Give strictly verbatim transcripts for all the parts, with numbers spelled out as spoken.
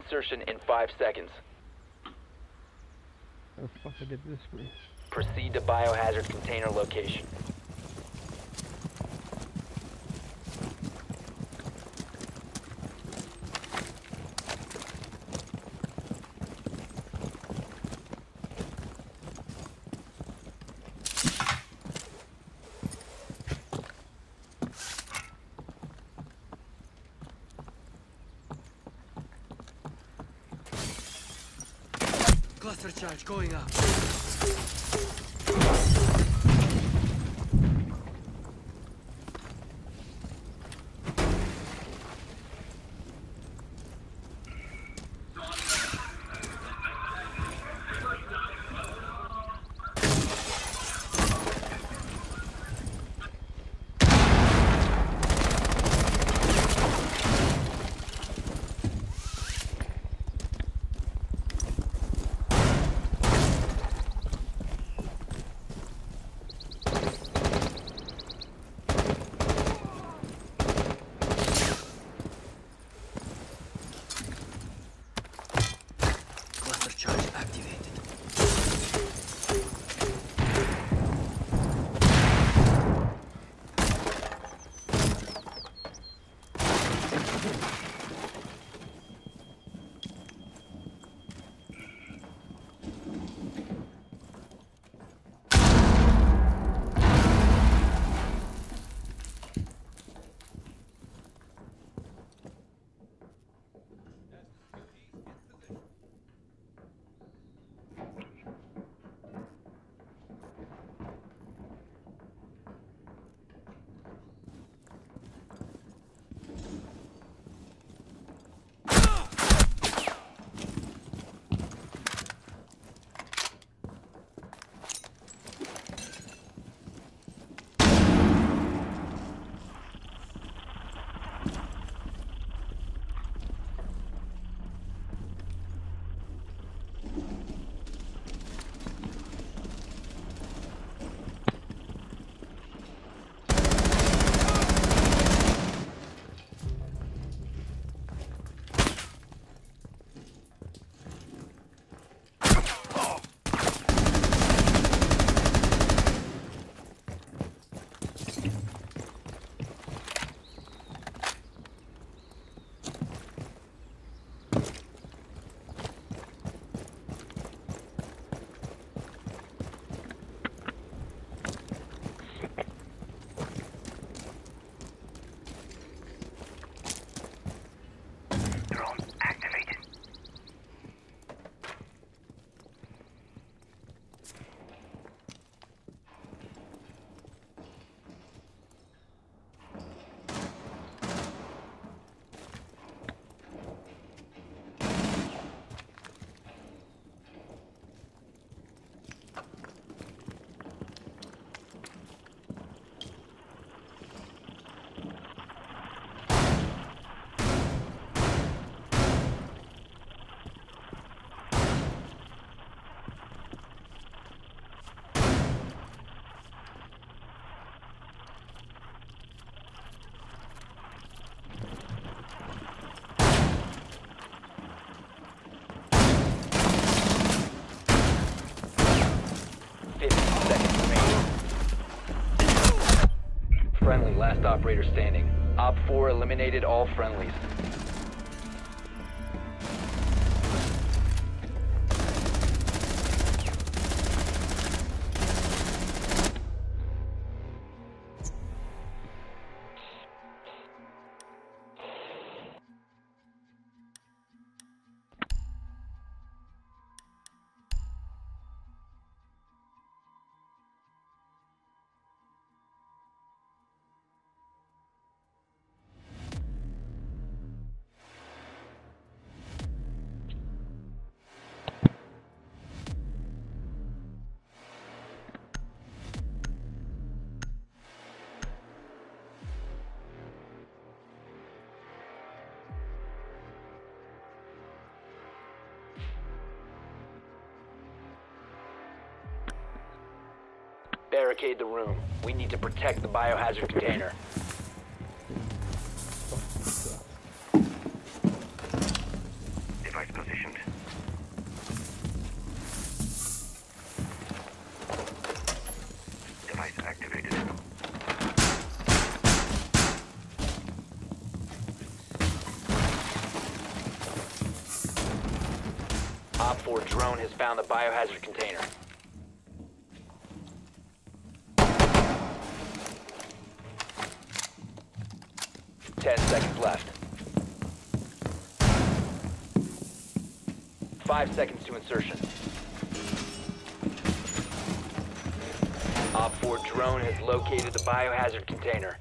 insertion in five seconds. How the fuck I did this for me? Proceed to biohazard container location. Cluster charge going up. Friendly, last operator standing. Op four eliminated all friendlies. Barricade the room. We need to protect the biohazard container. If I Device positioned. Device activated. Op four drone has found the biohazard container. Ten seconds left. Five seconds to insertion. Op four drone has located the biohazard container.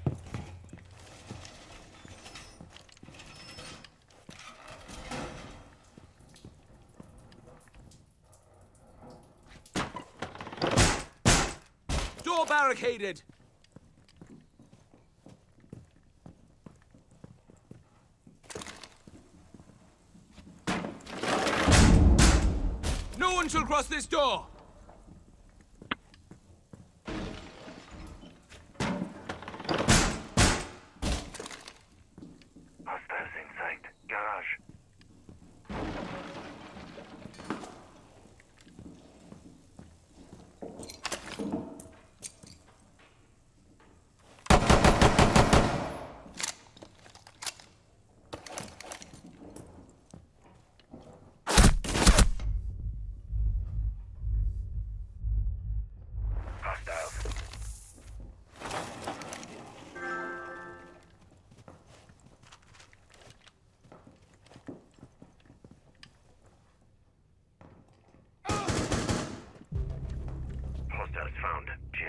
Door barricaded! No one shall cross this door! Hostiles in sight. Garage. Hostiles. Hostiles found. Jim.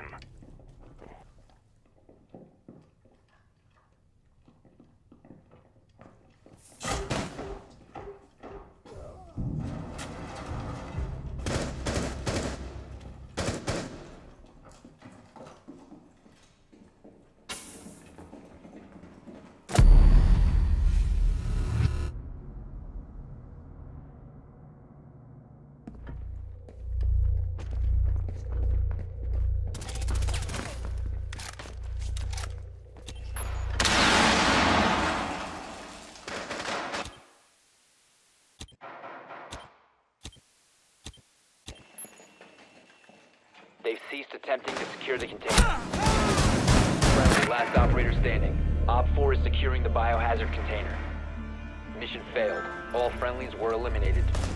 They've ceased attempting to secure the container. Friendly, last operator standing. Op four is securing the biohazard container. Mission failed. All friendlies were eliminated.